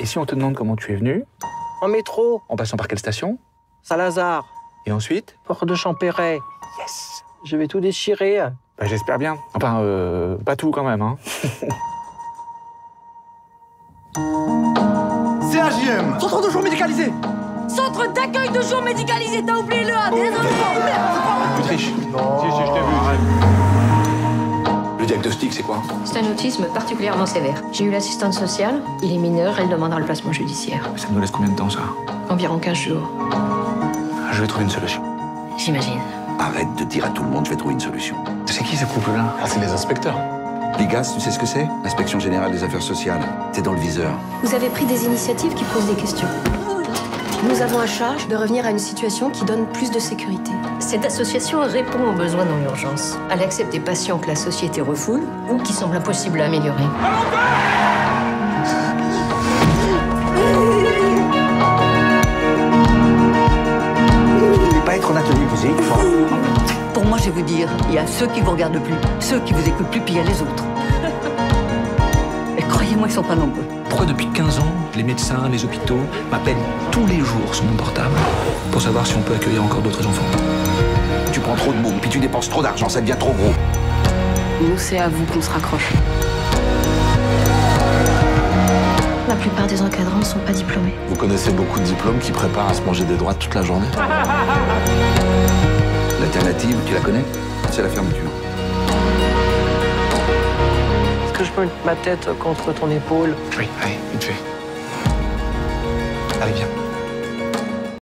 Et si on te demande comment tu es venu? En métro. En passant par quelle station? Saint-Lazare. Et ensuite? Port de Champéret. Yes! Je vais tout déchirer. Bah, j'espère bien. Enfin, pas tout quand même, hein. CAJM. Centre de jour médicalisé. Centre d'accueil de jour médicalisé, t'as oublié le A, désolé. Tu triches. Non. Si, je t'ai vu. Le diagnostic, c'est quoi? C'est un autisme particulièrement sévère. J'ai eu l'assistante sociale, il est mineur, elle demandera le placement judiciaire. Ça nous laisse combien de temps, ça? Environ 15 jours. Je vais trouver une solution. J'imagine. Arrête de dire à tout le monde, je vais trouver une solution. C'est qui ce couple-là? Ah, c'est les inspecteurs. L'IGAS, tu sais ce que c'est? L'Inspection Générale des Affaires Sociales. T'es dans le viseur. Vous avez pris des initiatives qui posent des questions. Nous avons à charge de revenir à une situation qui donne plus de sécurité. Cette association répond aux besoins dans l'urgence. Elle accepte des patients que la société refoule ou qui semblent impossibles à améliorer. Vous ne voulez pas être en atelier musique? Pour moi, je vais vous dire, il y a ceux qui vous regardent plus, ceux qui vous écoutent plus, puis il y a les autres. Et croyez-moi, ils sont pas nombreux. Pourquoi depuis 15 ans, les médecins, les hôpitaux m'appellent tous les jours sur mon portable pour savoir si on peut accueillir encore d'autres enfants? Tu prends trop de mots, puis tu dépenses trop d'argent, ça devient trop gros. Nous, c'est à vous qu'on se raccroche. La plupart des encadrants ne sont pas diplômés. Vous connaissez beaucoup de diplômes qui préparent à se manger des droites toute la journée? L'alternative, tu la connais? C'est la fermeture. Est-ce que je peux mettre ma tête contre ton épaule? Oui, allez, vite fait. Allez, viens.